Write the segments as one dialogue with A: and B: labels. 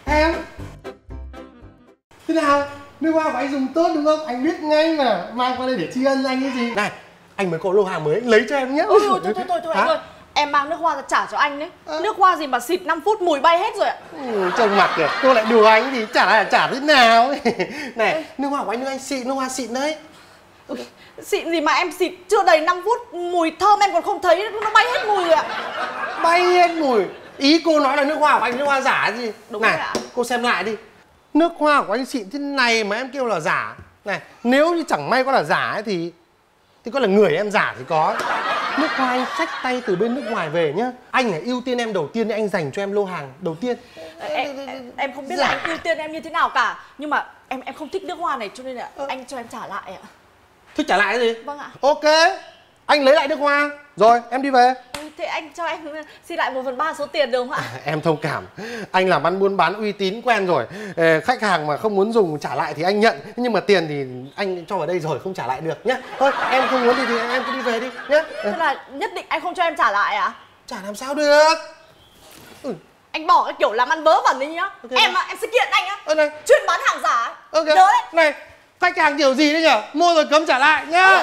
A: Em thế nào, nước hoa của anh dùng tốt đúng không? Anh biết ngay mà, mang qua đây để tri ân anh cái gì. Này, anh mới có lô hàng mới, lấy cho em nhé.
B: Thôi anh ơi, em mang nước hoa ra trả cho anh đấy. Nước hoa gì mà xịt 5 phút mùi bay hết rồi ạ.
A: Trông mặt kìa, cô lại đùa anh thì trả lại là trả thế nào. Này, nước hoa của anh nước anh xịn, nước hoa xịn đấy.
B: Xịn gì mà em xịt chưa đầy 5 phút mùi thơm em còn không thấy, nó bay hết mùi rồi ạ.
A: Bay hết mùi? Ý cô nói là nước hoa của anh nước hoa giả gì?
B: Đúng
A: này,
B: rồi ạ.
A: cô xem lại đi. Nước hoa của anh xịn thế này mà em kêu là giả. Này, nếu như chẳng may có là giả ấy thì có là người em giả thì có. Nước hoa anh xách tay từ bên nước ngoài về nhá. Anh là ưu tiên em đầu tiên nên anh dành cho em lô hàng đầu tiên.
B: Em không biết là anh ưu tiên em như thế nào cả. Nhưng mà em không thích nước hoa này cho nên là anh cho em trả lại ạ.
A: Thích trả lại cái gì?
B: Vâng ạ.
A: Ok, anh lấy lại nước hoa. Rồi, em đi về.
B: Thế anh cho em xin lại 1/3 số tiền được không ạ?
A: Em thông cảm. Anh làm ăn buôn bán uy tín quen rồi. Khách hàng mà không muốn dùng trả lại thì anh nhận. Nhưng mà tiền thì anh cho vào đây rồi, không trả lại được nhá. Thôi, em không muốn thì em cứ đi về đi nhá.
B: Thế là nhất định anh không cho em trả lại à?
A: Trả làm sao được.
B: Anh bỏ cái kiểu làm ăn vớ vẩn đi nhá.
A: Okay.
B: Em sẽ kiện anh á.
A: Này.
B: Chuyên bán hàng giả ấy.
A: Ok.
B: Nhớ đấy.
A: Này, khách hàng kiểu gì đấy nhở? Mua rồi cấm trả lại nhá.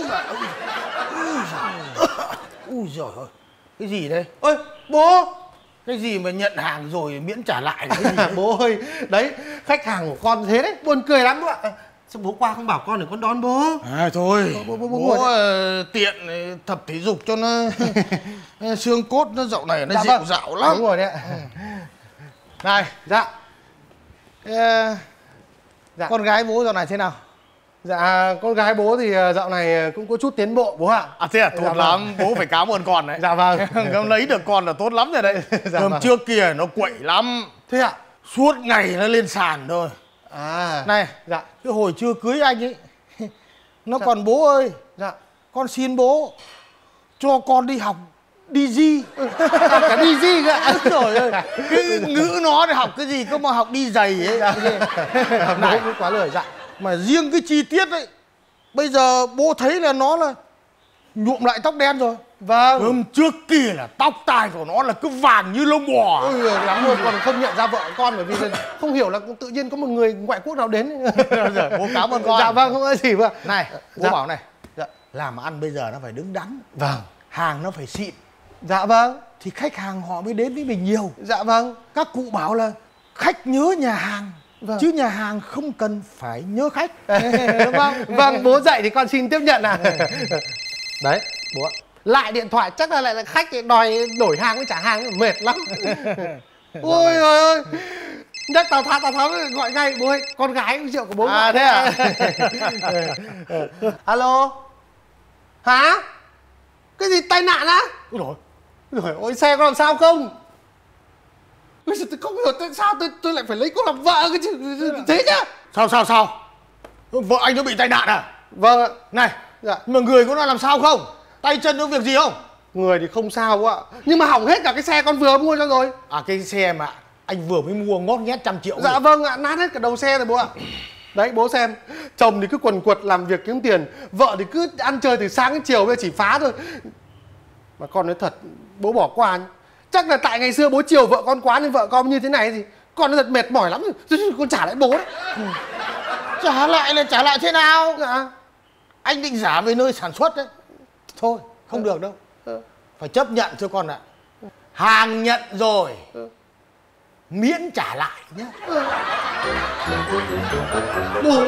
C: Ui giời ơi, cái gì đây?
A: Ôi, bố.
C: Cái gì mà nhận hàng rồi miễn trả lại cái gì đấy?
A: Bố ơi, đấy, khách hàng của con thế đấy, buồn cười lắm bố ạ. Sao bố qua không bảo con để con đón bố?
C: À thôi, bố tiện tập thể dục cho nó xương cốt nó dạo này nó dịu dạo lắm.
A: Đúng rồi đấy ạ.
C: Này,
A: Dạ.
C: dạ. Con gái bố dạo này thế nào?
A: Dạ, con gái bố thì dạo này cũng có chút tiến bộ bố ạ.
C: À thế à, tốt
A: dạ,
C: lắm, bố phải cảm ơn con đấy.
A: Dạ vâng.
C: Không lấy được con là tốt lắm rồi đấy.
A: Dạ
C: Hôm
A: vâng.
C: trước kia nó quậy lắm.
A: Thế ạ?
C: Suốt ngày nó lên sàn thôi.
A: À.
C: Này,
A: dạ.
C: cái hồi chưa cưới anh ấy, nó
A: dạ.
C: còn bố ơi,
A: Dạ.
C: con xin bố cho con đi học DG.
A: Cả DG cơ ạ.
C: Trời ơi, cái ngữ nó để học cái gì cơ mà học đi giày ấy.
A: Này, bố quá lời dạ.
C: Mà riêng cái chi tiết ấy, bây giờ bố thấy là nó là nhuộm lại tóc đen rồi.
A: Vâng.
C: Hôm trước kia là tóc tai của nó là cứ vàng như lông bò.
A: Ôi lắm luôn, còn không nhận ra vợ con bởi vì không hiểu là tự nhiên có một người ngoại quốc nào đến.
C: Rồi, bố cảm ơn con.
A: Dạ vâng, không có gì mà.
C: Này, bố
A: dạ.
C: bảo này,
A: dạ.
C: làm ăn bây giờ nó phải đứng đắn.
A: Vâng.
C: Hàng nó phải xịn.
A: Dạ vâng.
C: Thì khách hàng họ mới đến với mình nhiều.
A: Dạ vâng.
C: Các cụ bảo là khách nhớ nhà hàng.
A: Vâng.
C: Chứ nhà hàng không cần phải nhớ khách.
A: Đúng không? Vâng, bố dạy thì con xin tiếp nhận à. Đấy, bố ạ. Lại điện thoại chắc là lại là khách đòi đổi hàng với trả hàng mệt lắm. Ôi trời ơi. Nhắc Tào Tháo gọi ngay bố ơi, con gái rượu của bố.
C: À thế à?
A: Alo. Hả? Cái gì tai nạn á?
C: Ôi dồi.
A: Rồi ôi, xe có làm sao không? Bây giờ tôi không hiểu tại sao tôi lại phải lấy cô làm vợ cái chứ. Thế nhá.
C: Sao? Vợ anh nó bị tai nạn à?
A: Vâng ạ.
C: Này,
A: dạ.
C: mà người có làm sao không? Tay chân có việc gì không?
A: Người thì không sao bố ạ. Nhưng mà hỏng hết cả cái xe con vừa mua cho rồi.
C: À cái xe mà anh vừa mới mua ngót nghét 100 triệu.
A: Dạ
C: rồi.
A: vâng ạ, nát hết cả đầu xe rồi bố ạ. Đấy bố xem, chồng thì cứ quần quật làm việc kiếm tiền, vợ thì cứ ăn chơi từ sáng đến chiều, bây giờ chỉ phá thôi. Mà con nói thật, bố bỏ qua nhá. Chắc là tại ngày xưa bố chiều vợ con quá nên vợ con như thế này gì. Con nó thật mệt mỏi lắm rồi, con trả lại bố đấy.
C: Trả lại thế nào?
A: Dạ.
C: Anh định giả về nơi sản xuất đấy. Thôi, không được đâu. Phải chấp nhận cho con ạ. Hàng nhận rồi, miễn trả lại nhé.
A: Bố.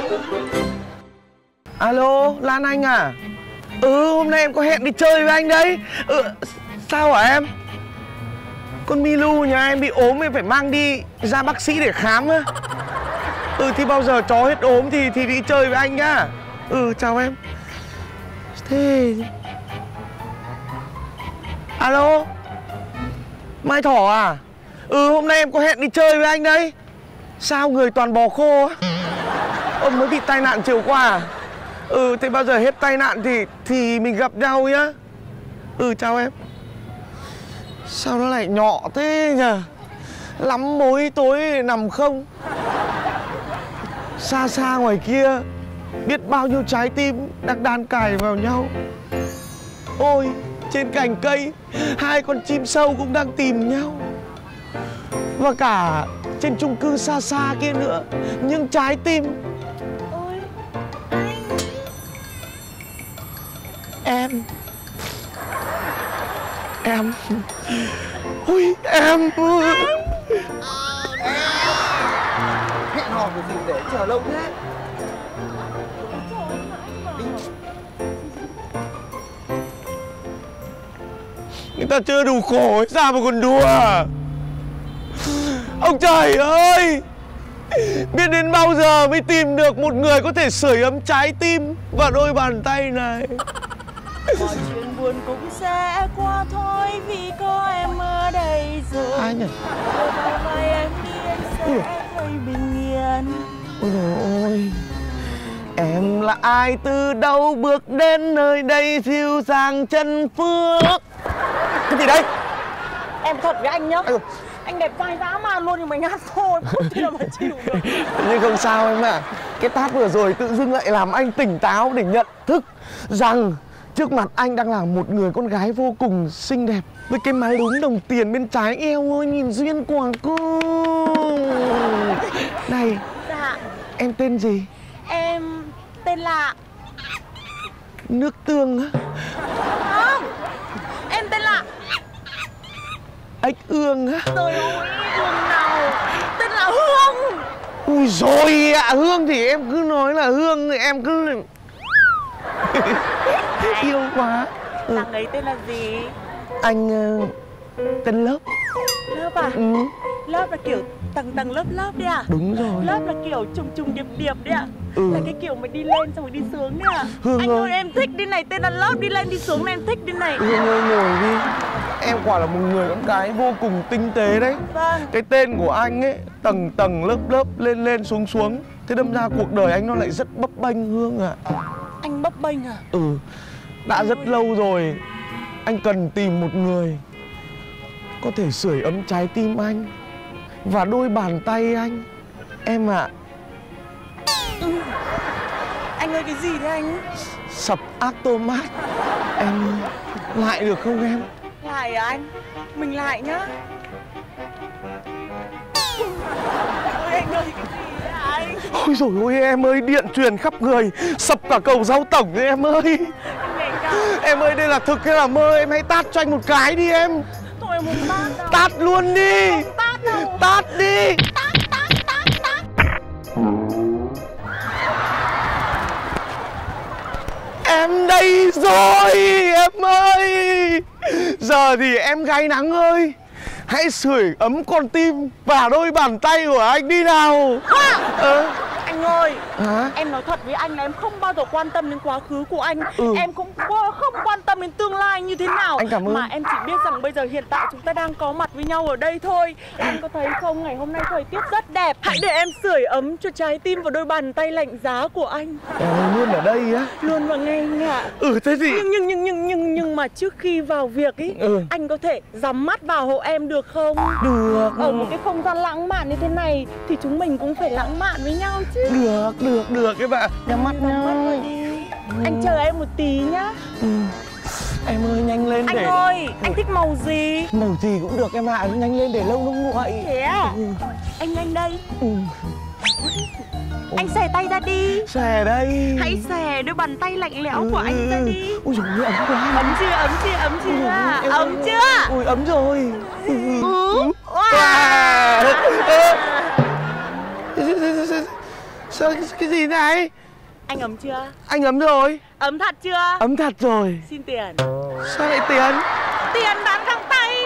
D: Alo, Lan Anh à? Hôm nay em có hẹn đi chơi với anh đấy. Sao hả em? Con Milu nhà em bị ốm, em phải mang đi ra bác sĩ để khám á. Thì bao giờ chó hết ốm thì đi chơi với anh nhá. Chào em. Thế... Alo? Mai Thỏ à? Hôm nay em có hẹn đi chơi với anh đấy. Sao người toàn bò khô á? Ông mới bị tai nạn chiều qua à? Thế bao giờ hết tai nạn thì mình gặp nhau nhá. Chào em. Sao nó lại nhọ thế nhờ? Lắm mối tối nằm không? Xa xa ngoài kia biết bao nhiêu trái tim đang đan cài vào nhau. Ôi, trên cành cây 2 con chim sâu cũng đang tìm nhau. Và cả trên chung cư xa xa kia nữa. Nhưng trái tim
B: Ôi anh.
D: Em ôi em
C: Hẹn hò cái gì để chờ lâu thế?
D: người ta chưa đủ khổ hay sao mà còn đùa? Ông trời ơi, biết đến bao giờ mới tìm được một người có thể sưởi ấm trái tim và đôi bàn tay này.
B: Mọi chuyện buồn cũng sẽ qua thôi vì có em ở đây rồi.
D: Ai nhỉ?
B: Mai em đi anh sẽ thấy bình yên.
D: Ôi dồi ôi, em là ai từ đâu bước đến nơi đây dịu dàng chân phước. Cái gì đây?
B: Em thật với anh nhá.
D: Ây dồi.
B: Anh đẹp trai dã man luôn nhưng mà nhát thôi, không thể mà chịu được.
D: Nhưng không sao em ạ. Cái tát vừa rồi tự dưng lại làm anh tỉnh táo để nhận thức rằng trước mặt anh đang là một người con gái vô cùng xinh đẹp với cái mái lúm đồng tiền bên trái eo ơi, nhìn duyên quả cung. Này,
B: Dạ,
D: em tên gì?
B: em tên là...
D: Nước tương á?
B: Không, em tên là...
D: Ếch ương á?
B: Trời ơi, Hương nào? Tên là Hương.
D: Ui rồi ạ, Hương thì em cứ nói là Hương, em cứ... Yêu quá.
B: Thằng ấy tên là gì?
D: Anh tên Lớp.
B: Lớp à?
D: Ừ,
B: Lớp là kiểu tầng lớp đấy à?
D: đúng rồi.
B: Lớp là kiểu trùng điệp đấy à?
D: Ừ.
B: Là cái kiểu mà đi lên xong rồi đi xuống đấy à?
D: Hương
B: Anh
D: ơi.
B: ơi em thích đi này, tên là Lớp, đi lên đi xuống này em thích đi này.
D: Hương ơi ngồi đi. Em quả là một người con gái vô cùng tinh tế đấy.
B: Vâng.
D: Cái tên của anh ấy tầng lớp lên xuống. Thế đâm ra cuộc đời anh nó lại rất bấp bênh Hương ạ.
B: Anh bấp bênh à?
D: Ừ, đã rất lâu rồi anh cần tìm một người có thể sưởi ấm trái tim anh và đôi bàn tay anh. Em ạ.
B: Anh ơi cái gì thế anh?
D: Sập Actomat. Em lại được không em?
B: Lại à anh? Mình lại nhá. Ôi anh ơi cái gì thế anh?
D: Ôi dồi ôi em ơi, điện truyền khắp người, sập cả cầu Giao Tổng đấy em ơi.
B: Anh nhảy cao.
D: Em ơi đây là thực hay là mơ, em hãy tát cho anh một cái đi em.
B: Thôi em muốn tát đâu.
D: Tát luôn đi.
B: Không tát đâu.
D: Tát đi.
B: Tát.
D: Em đây rồi em ơi. Giờ thì em gái nắng ơi, hãy sưởi ấm con tim và đôi bàn tay của anh đi nào.
B: Anh ơi,
D: Hả?
B: em nói thật với anh là em không bao giờ quan tâm đến quá khứ của anh. Em cũng không quan tâm đến tương lai như thế nào.
D: Anh cảm ơn.
B: Mà em chỉ biết rằng bây giờ hiện tại chúng ta đang có mặt với nhau ở đây thôi. Anh có thấy không, ngày hôm nay thời tiết rất đẹp. Hãy để em sưởi ấm cho trái tim và đôi bàn tay lạnh giá của anh.
D: Em luôn ở đây á?
B: Luôn và ngay ngạ.
D: Thế thì
B: Nhưng mà trước khi vào việc ý, anh có thể nhắm mắt vào hộ em được không?
D: được.
B: Ở một cái không gian lãng mạn như thế này thì chúng mình cũng phải lãng mạn với nhau chứ.
D: Được các bạn. Nhắm mắt
B: Nhắm mắt
D: nhau.
B: vào đi. Anh chờ em một tí nhá.
D: Em ơi nhanh lên
B: Anh
D: để...
B: ơi, anh thích màu gì?
D: Màu gì cũng được em ạ, nhanh lên để lâu nó nguội.
B: Thế à? Anh nhanh đây. Anh xòe tay ra đi.
D: Xòe đây.
B: Hãy xòe đôi bàn tay lạnh lẽo của anh ra đi.
D: Ôi dồi ôi, ấm quá.
B: Ấm chưa? Ấm chưa?
D: Ôi ấm rồi. Sao cái gì này?
B: Anh ấm chưa?
D: Anh ấm rồi.
B: Ấm thật chưa?
D: Ấm thật rồi.
B: Xin tiền.
D: Sao lại tiền?
B: Tiền bán găng tay.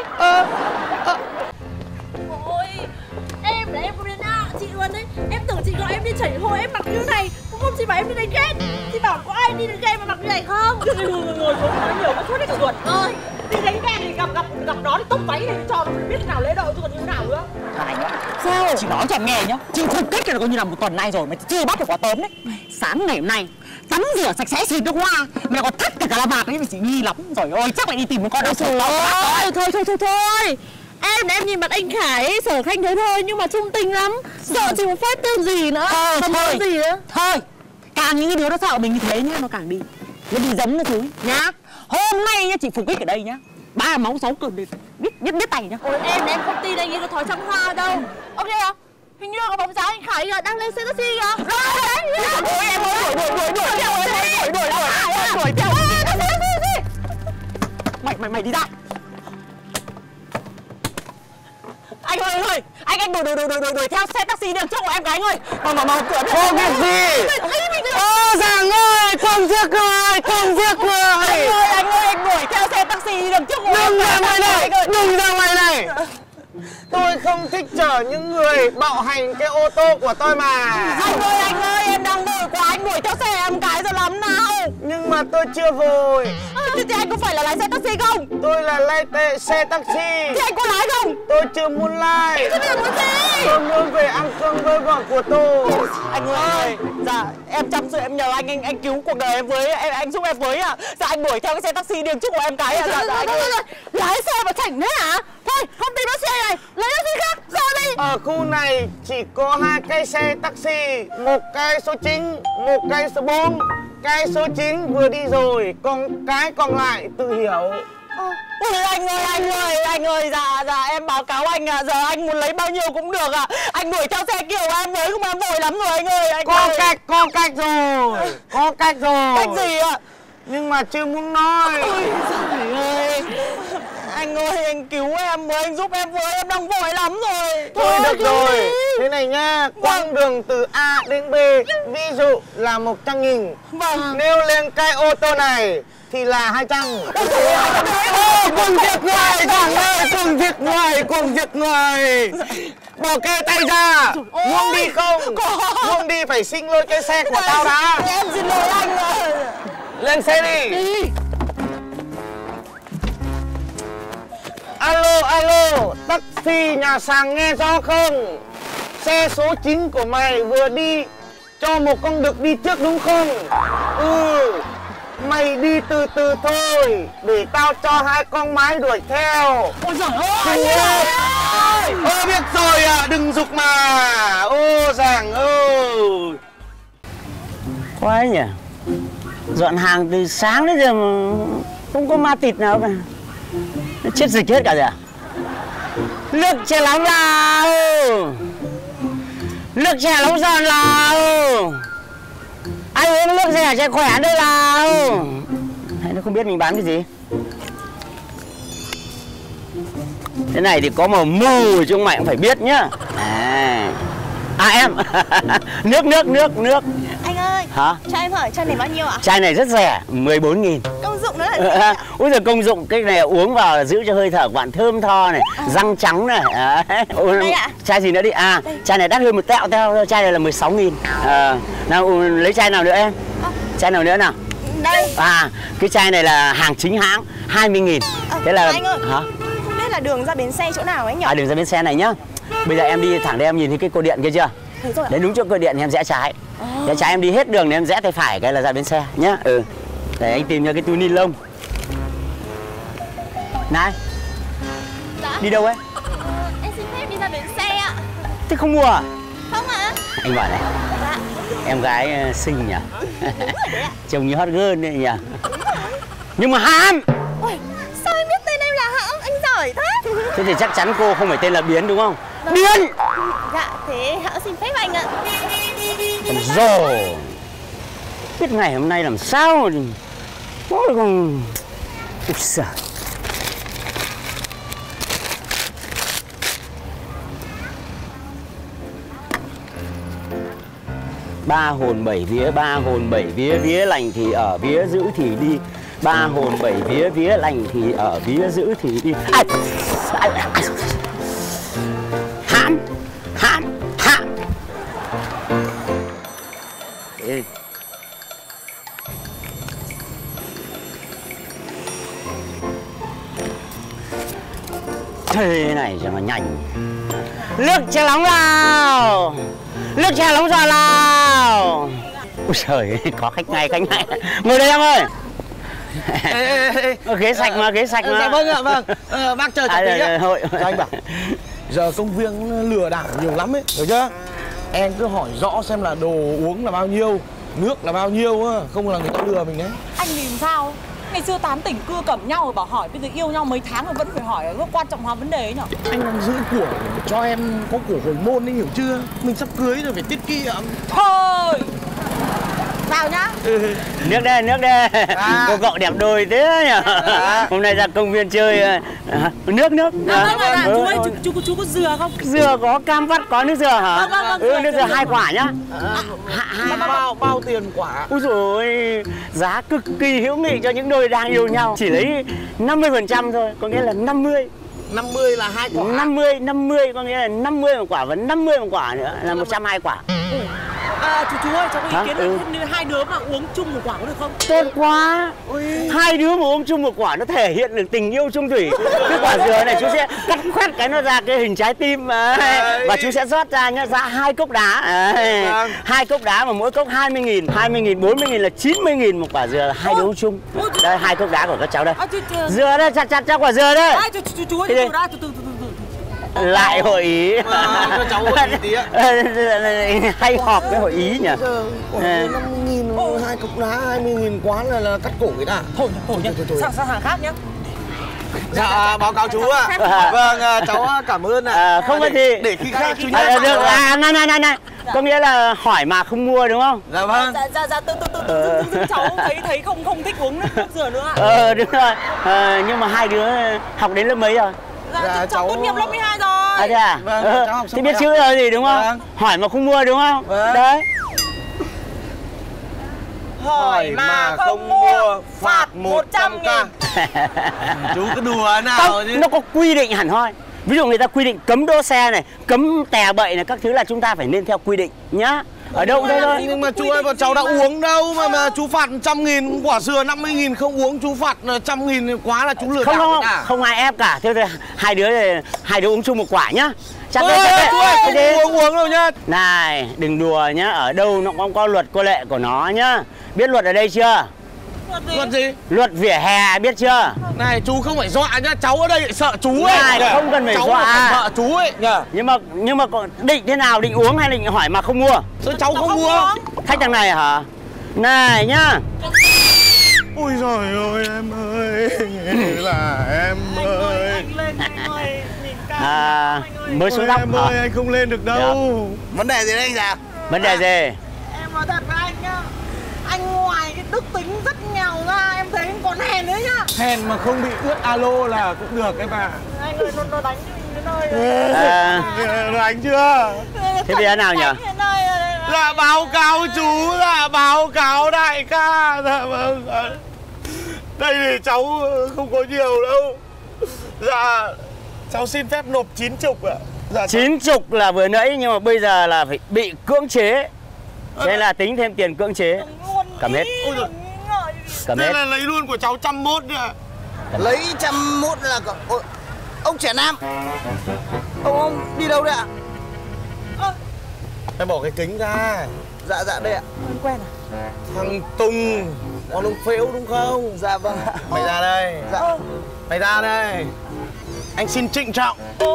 E: Ôi, em là em Brenda, chị luôn đấy. Em tưởng chị gọi em đi chảy hội em mặc như này. Cũng không chị bảo em đi đánh ghen. Chị bảo có ai đi đánh ghen mà mặc như này không?
B: Ngồi xuống nói nhiều có suốt hết ruột.
E: Ơi,
B: Đi đánh ghen thì gặp đó thì tốc váy thì cho nó biết thế nào lễ độ chứ còn như thế nào nữa.
F: Này nhá. Sao? Chị nói cho em nghe nhá. Chị phục kích là coi như là một tuần nay rồi mà chưa bắt được quả tớm đấy. Sáng ngày hôm nay tắm rửa sạch sẽ xịt nước hoa, mẹ còn thắt cả la vạt đấy mà chị nghi lắm. Rồi ôi chắc lại đi tìm một con đâu sổ.
E: thôi. Em nhìn mặt anh Khải, Sở Khanh thế thôi nhưng mà trung tình lắm. Sợ chị một phép tên gì nữa.
F: Thôi
E: gì nữa.
F: Thôi, càng những cái đứa nó sợ mình như thế nhá, nó càng đi. Nó đi giống nó chứ nhá. Hôm nay nhá chị phục kích ở đây nhá. 3 máu 6 cườm biết tay nhá.
E: Ôi em không tin anh ấy có thói trăng hoa đâu. Ông đây à? Hình như có bóng dáng anh Khải đang lên xe taxi kìa.
F: Ôi em ơi, đuổi theo. Mày đi ra. Anh ơi, anh đuổi theo xe taxi đường trước của em cái anh ơi. Mà cửa
D: Có việc gì? Giàng ơi, không giết người.
F: Anh ơi, anh đuổi theo xe taxi đường trước của em.
D: Đừng ra ngoài này. Tôi không thích chở những người bạo hành cái ô tô của tôi mà.
F: Anh ơi, em đang vội quá, anh đuổi theo xe em cái rồi lắm nào.
D: Nhưng mà tôi chưa vội.
F: Thì anh có phải là lái xe taxi không?
D: Tôi là lái xe taxi.
F: Thì anh có lái không?
D: Tôi chưa muốn lái.
F: Thế muốn gì?
D: Tôi muốn về ăn cơm với vợ của tôi.
F: Anh ơi, dạ em chăm sự em nhờ anh cứu cuộc đời em với, anh giúp em với ạ. Dạ anh đuổi theo cái xe taxi đường trước của em cái ạ. Dạ anh ơi.
E: Lái xe mà chảnh thế hả? Thôi, không tìm taxi này, lấy taxi khác, rồi đi.
D: Ở khu này chỉ có 2 cái xe taxi, một cái số 9, một cái số 4. Cái số 9 vừa đi rồi, còn cái còn lại tự hiểu.
F: Ôi anh ơi, dạ em báo cáo anh ạ, giờ anh muốn lấy bao nhiêu cũng được ạ. Anh đuổi theo xe kiểu em với, không em vội lắm rồi anh ơi. Anh
D: Có
F: ơi.
D: cách rồi.
F: Cách gì ạ?
D: Nhưng mà chưa muốn nói.
F: Trời ơi. Anh ơi, anh cứu em với, anh giúp em với, em đang vội lắm rồi.
D: Thôi được rồi. Thế này nhá, quãng đường từ A đến B, ví dụ là 100.000.
F: Vâng.
D: Nếu lên cái ô tô này thì là 200. Cùng giết người, Giàng ơi, cùng giết người. Bỏ kê tay ra. Muốn đi không? Muốn đi phải xin lỗi cái xe của tao đã.
F: Em xin lỗi anh rồi.
D: Lên xe đi. Alo, taxi nhà Sàng nghe rõ không? Xe số 9 của mày vừa đi cho một con đực đi trước đúng không? Mày đi từ từ thôi, để tao cho 2 con mái đuổi theo.
F: Ôi giời ơi, anh ơi.
D: Biết rồi ạ, đừng giục mà. Giàng ơi.
G: Quái nhỉ, dọn hàng từ sáng đến giờ mà không có ma thịt nào cả. Nó chết dịch hết cả rồi à? Nước chè nóng nào, nước chè nóng giòn nào, ai uống nước chè cho khỏe đây nào. Hay nó không biết mình bán cái gì. Thế này thì có mà mù chứ mày cũng phải biết nhá. Em nước.
E: Anh ơi,
G: hả?
E: cho em hỏi chai này bao nhiêu ạ?
G: Chai này rất rẻ, 14.000.
E: Công dụng nó là gì ạ?
G: Úi giời, công dụng cái này uống vào giữ cho hơi thở của bạn thơm tho này, răng trắng này.
E: Đây ạ.
G: Chai gì nữa đi? Chai này đắt hơn một tẹo theo, chai này là 16.000. Nào lấy chai nào nữa em? Chai nào nữa nào?
E: Đây.
G: Cái chai này là hàng chính hãng, 20.000. Thế là
E: anh ơi,
G: hả?
E: không biết là đường ra bến xe chỗ nào ấy nhỉ?
G: Đường ra bến xe này nhá. Bây giờ em đi thẳng đây, em nhìn thấy cái cột điện kia chưa?
E: Thấy rồi ạ.
G: Đến đúng chỗ cột điện thì em rẽ trái. Rẽ trái em đi hết đường thì em rẽ tay phải cái là ra bến xe nhá. Để anh tìm cho cái túi ni lông. Này.
E: Dạ.
G: Đi đâu ấy?
E: Em xin phép đi ra bến xe ạ.
G: Thế không mua à?
E: Không ạ.
G: Anh bảo này.
E: Dạ.
G: Em gái xinh nhỉ? Trông như hot girl đấy nhỉ? Nhưng mà Hãm.
E: Ôi, sao em biết tên em là Hãm? Anh giỏi thế.
G: Thế thì chắc chắn cô không phải tên là Biến đúng không? Biến.
E: Dạ, thế Hãm xin phép anh ạ.
G: Rồi. Biết ngày hôm nay làm sao thì... Ôi còn... Úi giời. Ba hồn bảy vía, vía lành thì ở, vía dữ thì đi. Ba hồn bảy vía, vía lành thì ở, vía dữ thì đi. Hãm. Ê. Thế này cho nó nhanh. Nước chè nóng nào, nước chè nóng giòn nào. Ôi trời, có khách ngay. Ngồi đây em ơi. Ghế sạch mà.
C: Dạ vâng ạ, vâng. Bác chờ chút tí ạ.
D: Anh bảo, giờ công việc lừa đảo nhiều lắm ấy, hiểu chưa? Em cứ hỏi rõ xem là đồ uống là bao nhiêu, nước là bao nhiêu á, không là người ta lừa mình đấy.
E: Anh nhìn sao?
F: Ngày xưa tán tỉnh cưa cẩm nhau rồi bảo hỏi, bây giờ yêu nhau mấy tháng rồi vẫn phải hỏi, có quan trọng hóa vấn đề ấy nhở?
D: Anh đang giữ của để cho em có của hồi môn ấy, hiểu chưa? Mình sắp cưới rồi phải tiết kiệm.
F: Thôi vào nhá.
G: Nước đây. Cô cậu đẹp đôi thế nhỉ. Hôm nay ra công viên chơi. Nước.
F: Chú ơi, chú có dừa không?
G: Dừa có, cam vắt có, nước dừa hả?
F: Vâng,
G: nước dừa 2 quả nhá.
D: Bao tiền quả?
G: Úi dồi ôi, giá cực kỳ hữu nghị cho những đôi đang yêu nhau. Chỉ lấy 50% thôi, có nghĩa là 50.
D: 50 là 2 quả.
G: 50 có nghĩa là 50 một quả và 50 một quả nữa là 120 quả.
F: Chú ơi, cháu có ý kiến là hai đứa mà uống chung một quả có được không?
G: Tốt quá. Hai đứa mà uống chung một quả nó thể hiện được tình yêu chung thủy. Cái quả dừa này chú sẽ cắt khoét cái nó ra cái hình trái tim và chú sẽ rót ra nhá, ra 2 cốc đá. 2 cốc đá mà mỗi cốc 20.000, 20.000, 40.000 là 90.000 một quả dừa, là hai đứa uống chung. Đây 2 cốc đá của các cháu đây. Dừa đây, chặt cho quả dừa đây.
F: Chú ơi, từ.
G: Lại hội ý.
D: Cho cháu hội ý tí ạ.
G: Hay họp cái hội ý nhỉ.
D: 50.000, 2 cốc đá 20.000 quá là cắt cổ người ta.
F: Thôi nhá, sang hàng khác nhá.
D: Dạ, báo cáo chú ạ. Vâng, cháu cảm ơn ạ.
G: Không có gì.
D: Để khi khác chú nhắc.
G: Được, này. Có nghĩa là hỏi mà không mua đúng không?
D: Dạ vâng.
F: Dạ, từ cháu thấy không thích uống nước dừa nữa ạ.
G: Đúng rồi. Nhưng mà hai đứa học đến lớp mấy rồi?
F: Dạ, cháu tốt nghiệp lớp 12 rồi.
G: Thế à?
D: Vâng, cháu học
G: thế biết chữ là gì đúng không?
D: Vâng.
G: Hỏi mà không mua đúng không?
D: Vâng.
G: Đấy.
F: Hỏi mà không mua phạt 100.000.
D: Chú cứ đùa nào chứ.
G: Nó có quy định hẳn hoi. Ví dụ người ta quy định cấm đỗ xe này, cấm tè bậy này, các thứ là chúng ta phải nên theo quy định nhá. Ở đâu đây thôi.
D: Nhưng mà chú ơi, bọn cháu đã uống đâu mà chú phạt 100.000, quả dừa 50.000 không uống chú phạt 100.000 quá là chú lừa đảo cả.
G: Không ai ép cả. Thế thì hai đứa uống chung một quả nhá. Chặt
D: chú ơi, không uống đâu nhá.
G: Này, đừng đùa nhá, ở đâu nó cũng có luật có lệ của nó nhá. Biết luật ở đây chưa?
D: Luật gì?
G: Luật vỉa hè biết chưa?
D: Này chú không phải dọa nhá, cháu ở đây lại sợ chú ấy.
G: Này, không cần phải
D: cháu
G: dọa.
D: Cháu sợ chú ấy nhờ.
G: Nhưng mà định thế nào, định uống hay định hỏi mà không mua?
D: Sao cháu không mua?
G: Khách thằng này hả? Này nhá.
D: Ôi giời ơi em ơi, là em ơi.
F: Anh lên anh ơi, nhìn cao.
G: Mới xuống dốc
D: em ơi, anh không lên được đâu. Vấn đề gì đây anh già?
G: Vấn đề gì?
F: Em nói thật với anh nhá, anh ngoài cái đức tính rất nghèo ra, em thấy anh còn hèn nữa nhá.
D: Hèn mà không bị ướt alo là cũng được đấy bà.
F: Anh ơi, nó đánh đến nơi.
D: Nó đánh chưa?
G: Thế bây giờ nào nhỉ?
D: Dạ báo cáo chú, dạ báo cáo đại ca. Dạ vâng. Đây thì cháu không có nhiều đâu. Dạ cháu xin phép nộp 90 ạ. Dạ,
G: 90 là vừa nãy nhưng mà bây giờ là phải bị cưỡng chế. Thế là tính thêm tiền cưỡng chế. Cầm hết. Cầm hết.
D: Đây là lấy luôn của cháu 101 nữa.
C: Lấy 101 là ông trẻ Nam. Ông đi đâu đấy ạ?
D: Em bỏ cái kính ra.
C: Dạ đây ạ.
F: Anh quen à?
D: Thằng Tùng, con ông Phễu đúng không?
C: Dạ vâng ạ.
D: Mày ra đây.
C: Dạ.
D: Mày ra đây. Anh xin trịnh trọng.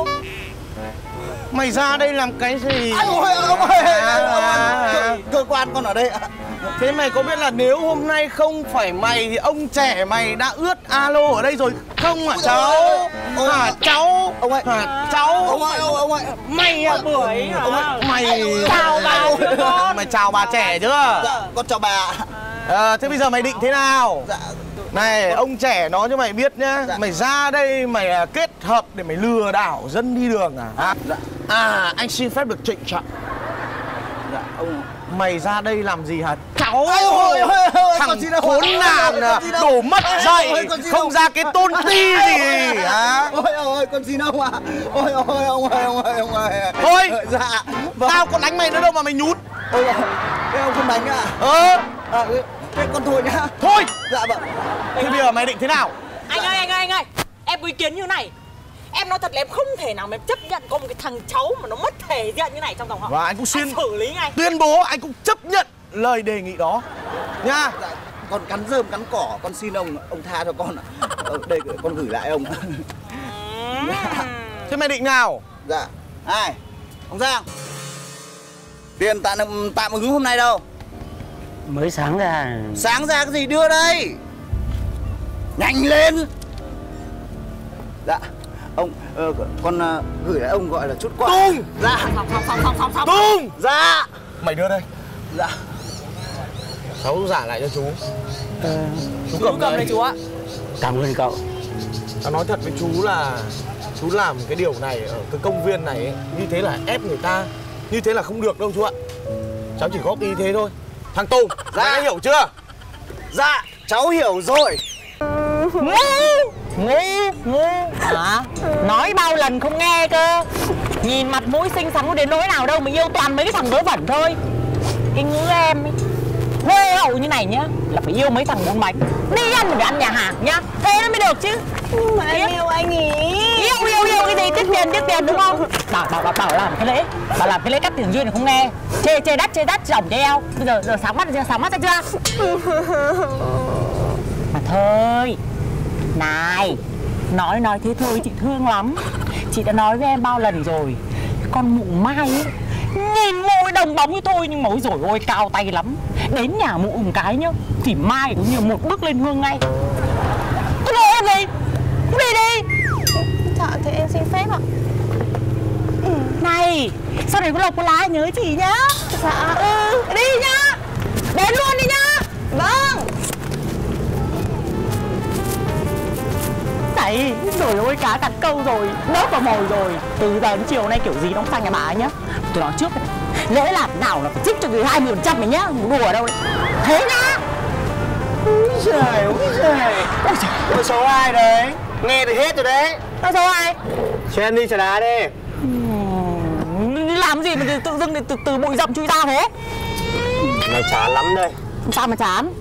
D: Mày ra đây làm cái gì?
C: Ông ơi, cơ quan con ở đây ạ.
D: Thế mày có biết là nếu hôm nay không phải mày thì ông trẻ mày đã ướt alo ở đây rồi không hả cháu? Hả cháu?
C: Ông ơi.
D: Hả cháu?
C: Ông ơi.
F: Mày à bưởi hả?
D: Mày
F: Chào bà chưa con?
D: Mày chào bà trẻ chưa?
C: Dạ, con chào bà.
D: Thế bây giờ mày định thế nào?
C: Dạ.
D: Này, ông trẻ nói cho mày biết nhá.
C: Dạ.
D: Mày ra đây mày kết hợp để mày lừa đảo dân đi đường à?
C: Dạ.
D: Anh xin phép được trịnh trọng.
C: Dạ, ông.
D: Mày ra đây làm gì hả? Cháu
C: Ôi,
D: thằng khốn nạn đổ mất dậy, không ra cái tôn ti gì hả?
C: Ôi, con xin ông ạ. Ôi, ông ơi.
D: Thôi,
C: dạ. Vâng.
D: Tao có đánh mày nữa đâu mà mày nhút.
C: Ôi, thế ông không đánh ạ? Thế con thôi nhá.
D: Thôi.
C: Dạ vâng.
D: Thế bây giờ mày định thế nào?
F: Anh ơi, em có ý kiến như này. Em nói thật là em không thể nào mà em chấp nhận có một cái thằng cháu mà nó mất thể diện như này trong dòng họ.
D: Và anh cũng xin
F: xử lý ngay.
D: tuyên bố anh cũng chấp nhận lời đề nghị đó nha.
C: Dạ, con cắn rơm cắn cỏ, con xin ông tha cho con ạ. Đây con gửi lại ông.
D: Thế mày định nào?
C: Dạ. Ai? Ông Giang. Tiền tạm ứng hôm nay đâu?
G: Mới sáng ra.
C: Sáng ra cái gì đưa đây?
G: Nhanh lên. Dạ ông, con gửi lại ông gọi là chút quà.
C: Tung.
G: Dạ.
C: Xong. Tung.
G: Dạ.
C: Mày đưa đây.
G: Dạ.
C: Cháu giả lại cho chú.
G: Chú cầm đây chú ạ. Cảm ơn cậu.
C: Cháu nói thật với chú là chú làm cái điều này ở cái công viên này ấy, như thế là ép người ta, như thế là không được đâu chú ạ. Cháu chỉ góp ý thế thôi. Thằng Tùng,
G: dạ.
C: Mày đã hiểu chưa?
G: Dạ, cháu hiểu rồi.
F: Ngu hả? Nói bao lần không nghe cơ. Nhìn mặt mũi xinh xắn có đến nỗi nào đâu mà yêu toàn mấy cái thằng vớ vẩn thôi. Cái ngữ em ấy huê hậu như này nhá là phải yêu mấy thằng bốn bánh. Đi ăn thì phải ăn nhà hàng nhá, thế nó mới được chứ.
E: Mà em yêu anh ý.
F: Yêu cái gì, tiết tiền đúng không? Bảo làm cái lễ, bảo làm cái lễ cắt tiền duyên này không nghe. Chê đắt chỏng treo. Bây giờ sáng mắt ra chưa? Mà thôi này, nói thế thôi chị thương lắm. Chị đã nói với em bao lần rồi, con mụ Mai ấy nhìn môi đồng bóng như tôi nhưng mà ôi dồi ôi cao tay lắm. Đến nhà mụ một cái nhá thì Mai cũng như một bước lên hương ngay. Tôi nói em gì? Đi.
E: Dạ thế em xin phép ạ.
F: Này, sau này có lộc có lá nhớ chị nhá.
E: Dạ.
F: Đi nhá. Đến luôn đi nhá.
E: Vâng.
F: Này, rồi ôi cá cắn câu rồi, đớp vào mồi rồi. Từ giờ đến chiều nay kiểu gì nó cũng sang nhà bà ấy nhá. Tôi nói trước này, lễ làm nào là phải trích cho người 20% này nhá, đùa ở đâu đấy. Thế nhá.
G: Ôi giời. Ôi số ai đấy? Nghe được hết rồi đấy.
F: Tao số ai?
G: Cho em đi trà đá đi.
F: Làm gì mà tự dưng từ bụi rậm chui ra thế?
G: Mày chán lắm đây.
F: Sao mà chán?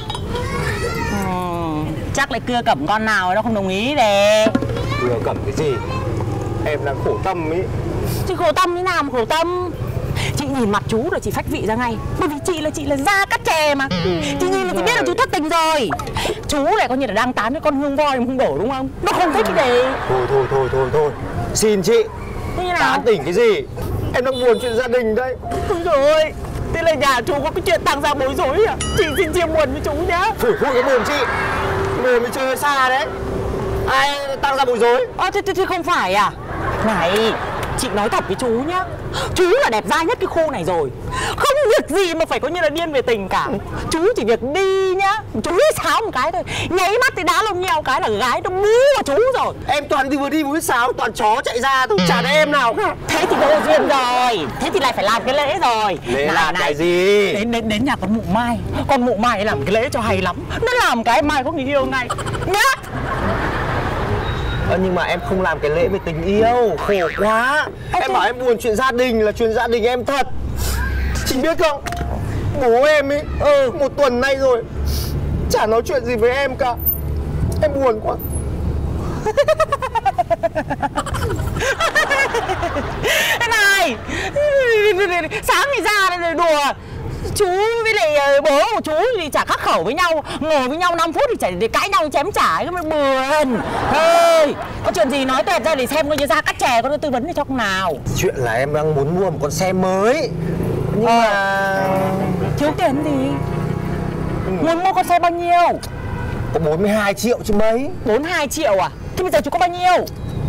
F: Chắc lại cưa cẩm con nào nó không đồng ý để.
G: Cưa cẩm cái gì? Em đang khổ tâm ý.
F: Chị khổ tâm thế nào mà khổ tâm? Chị nhìn mặt chú là chị phách vị ra ngay. Bởi vì chị là da cắt chè mà. Chị nhìn là chị biết là chú thất tình rồi. Chú này coi như là đang tán với con hương voi mà không đổ đúng không? Nó không thích cái gì.
G: Thôi. Xin chị.
F: Thế như nào?
G: Tán tỉnh cái gì? Em đang buồn chuyện gia đình đây.
F: Ôi dồi ôi, thế là nhà chú có cái chuyện tăng ra bối rối à? Chị xin chia buồn với chú nhá.
G: Phủi cái buồn chị. Buồn mới chơi xa đấy. Ai tăng ra bối rối?
F: Thế không phải à? Này, chị nói thật với chú nhá, chú là đẹp trai nhất cái khu này rồi. Không việc gì mà phải có như là điên về tình cả. Chú chỉ việc đi nhá, chú hít sáo một cái thôi, nháy mắt thì đá lông nheo cái là gái nó bú vào chú rồi.
G: Em toàn đi vừa đi vừa hít sáo, toàn chó chạy ra thôi, chả thấy em nào cả.
F: Thế thì vô duyên rồi, thế thì lại phải làm cái lễ rồi.
G: Lễ làm cái gì?
F: Đến nhà con mụ Mai. Con mụ Mai làm cái lễ cho hay lắm. Nó làm cái Mai có người yêu ngay nhá.
G: Nhưng mà em không làm cái lễ về tình yêu, khổ quá. Em bảo em buồn chuyện gia đình là chuyện gia đình em thật. Chị biết không, bố em ấy, một tuần nay rồi chả nói chuyện gì với em cả. Em buồn quá.
F: Thế này, sáng thì ra đây đùa. Chú với lại bố của chú thì chả khắc khẩu với nhau, ngồi với nhau 5 phút thì chả để cãi nhau chém chả, cái mới buồn. Thôi, có chuyện gì nói tuẹt ra để xem coi như ra cắt chè con tư vấn cho con nào.
G: Chuyện là em đang muốn mua một con xe mới. Nhưng mà
F: thiếu tiền gì? Muốn mua con xe bao nhiêu?
G: có 42 triệu chứ mấy.
F: 42 triệu à? Thế bây giờ chú có bao nhiêu?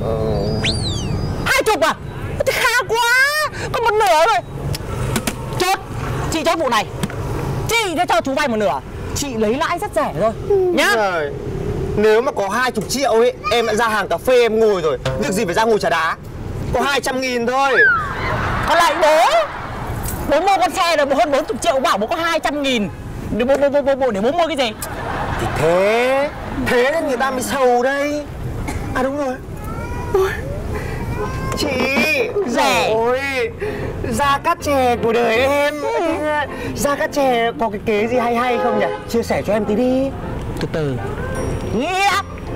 F: 20 à? Thế khá quá, có một nửa rồi. Chốt, chị chốt vụ này. Chị đã cho chú vay một nửa, chị lấy lãi rất rẻ thôi nhá.
G: Rồi. Nếu mà có 20 triệu ấy, em đã ra hàng cà phê em ngồi rồi. Việc gì phải ra ngồi trà đá. Có 200.000 thôi.
F: Còn lại bố mua con xe rồi hơn 40 triệu, bảo bố có 200.000 để bố mua cái gì?
G: Thì thế nên người ta mới sầu đây. À đúng rồi. Ôi, chị
F: rẻ
G: ôi, da cát chè của đời em. Da cát chè có cái kế gì hay không nhỉ? Chia sẻ cho em tí đi.
F: Từ từ. Nghĩa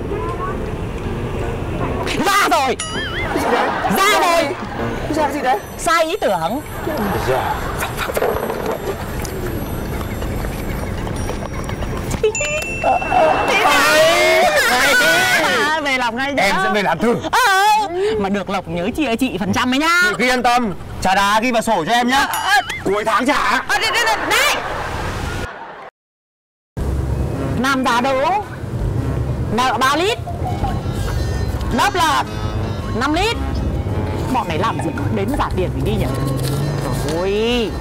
F: ra rồi. Ra rồi.
G: Ra cái gì đấy?
F: Sai ý tưởng.
G: Dạ.
F: Về làm ngay nhá.
G: Em sẽ về làm thử.
F: Mà được Lộc nhớ chia chị phần trăm ấy nhá.
G: Chị cứ yên tâm, trà đá ghi vào sổ cho em nhá. Cuối tháng trả.
F: Đây. Nam giá đố. Nợ 3 lít. Nấp là 5 lít. Bọn này làm gì đến giả tiền mình đi nhỉ? Ôi.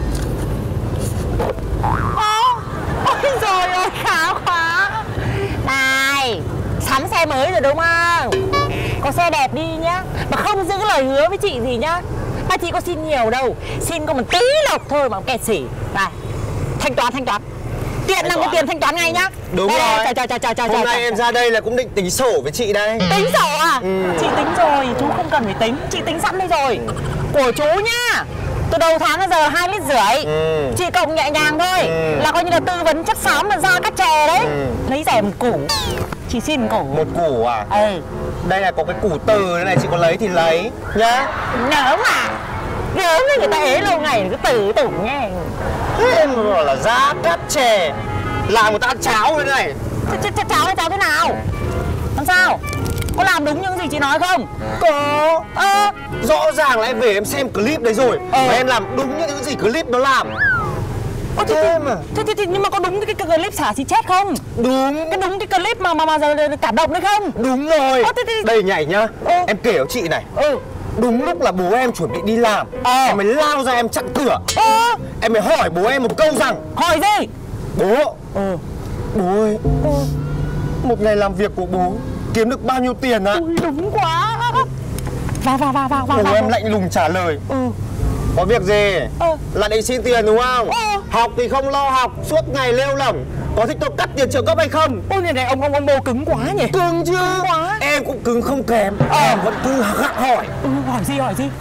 F: Ôi trời ơi, khá quá. Này, sắm xe mới rồi đúng không? Có xe đẹp đi nhá. Mà không giữ lời hứa với chị gì nhá. Mà chị có xin nhiều đâu. Xin có một tí lộc thôi mà kẹt xỉ. Này, thanh toán. Tiện nằm cái tiền thanh toán ngay nhá.
D: Đúng
F: đây,
D: rồi.
F: Trời.
D: Hôm nay em ra đây là cũng định tính sổ với chị đây.
F: Tính sổ à? Chị tính rồi, chú không cần phải tính. Chị tính sẵn đây rồi. Của chú nhá. Từ đầu tháng đến giờ 2,5 lít. Chị cộng nhẹ nhàng thôi. Là coi như là tư vấn chất xám mà ra cắt chè đấy. Lấy rẻ một củ. Chị xin một củ.
D: Một củ à? Đây là có cái củ từ đây này, chị có lấy thì lấy nhá.
F: Nhớ mà. Nhớ với người ta ế lâu ngày cứ từ tủng nghe.
D: Thế mà bảo là giá cắt chè, làm người ta ăn cháo thế này.
F: Cháo thế nào? Làm sao? Có làm đúng những gì chị nói không?
D: Có. Rõ ràng là em về em xem clip đấy rồi. Và em làm đúng những gì clip nó làm.
F: Thế nhưng mà có đúng cái clip xả xì chết không?
D: Đúng.
F: Cái đúng cái clip mà giờ cảm động đấy không?
D: Đúng rồi. Đây nhảy nhá. Em kể cho chị này. Đúng lúc là bố em chuẩn bị đi làm, em mới lao ra em chặn cửa. Em mới hỏi bố em một câu rằng:
F: hỏi gì?
D: Bố Bố ơi, một ngày làm việc của bố kiếm được bao nhiêu tiền ạ?
F: Ui, đúng quá. Vào.
D: Bố em lạnh lùng trả lời: có việc gì? Là định xin tiền đúng không? Học thì không lo học, suốt ngày lêu lỏng. Có thích tôi cắt tiền trợ cấp hay không?
F: Ôi này ông bố cứng quá nhỉ?
D: Cứng chứ. Em cũng cứng không kém. Em vẫn cứ gặng hỏi.
F: Hỏi gì?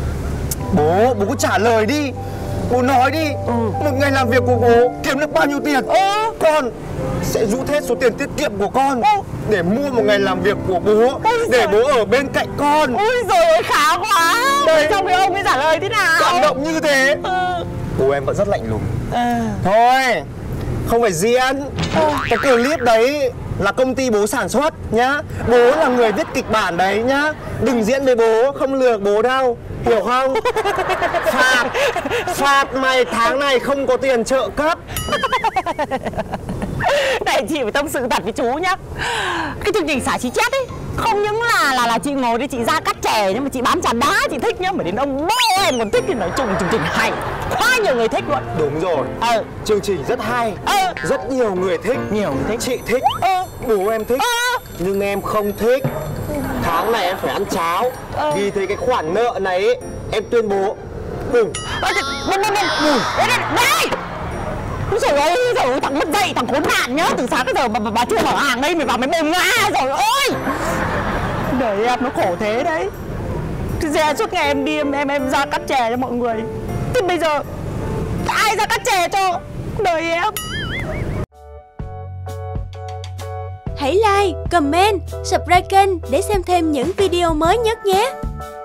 D: Bố cứ trả lời đi. Bố nói đi. Một ngày làm việc của bố kiếm được bao nhiêu tiền? Con sẽ rút hết số tiền tiết kiệm của con để mua một ngày làm việc của bố, để bố ở bên cạnh con.
F: Ôi giời ơi, khá quá.
D: Đây.
F: Xong rồi ông ấy trả lời thế nào?
D: Cảm động như thế. Bố em vẫn rất lạnh lùng. Thôi, không phải diễn. Cái clip đấy là công ty bố sản xuất nhá. Bố là người viết kịch bản đấy nhá. Đừng diễn với bố, không lừa bố đâu, hiểu không? Phạt mày tháng này không có tiền trợ cấp.
F: Này, chị phải tâm sự thật với chú nhá. Cái chương trình xả xí chết ấy không những là chị ngồi đây chị ra cắt chè, nhưng mà chị bán trà đá chị thích nhá. Mà đến ông bố em còn thích thì nói chung chương trình hay, quá nhiều người thích luôn.
D: Đúng rồi. Chương trình rất hay. Rất nhiều người thích. Chị thích. Bố em thích. Nhưng em không thích. Tháng này em phải ăn cháo. Vì thế cái khoản nợ này ấy, em tuyên bố đừng.
F: Đây! Úi dồi ôi, thằng mất dậy, thằng khốn nạn nhá. Từ sáng tới giờ mà bà chưa mở hàng đây, mày vào mày bùng ra rồi ôi. Đời em nó khổ thế đấy. Thế suốt ngày em đi em ra cắt chè cho mọi người. Thế bây giờ ai ra cắt chè cho đời em?
H: Hãy like, comment, subscribe kênh để xem thêm những video mới nhất nhé.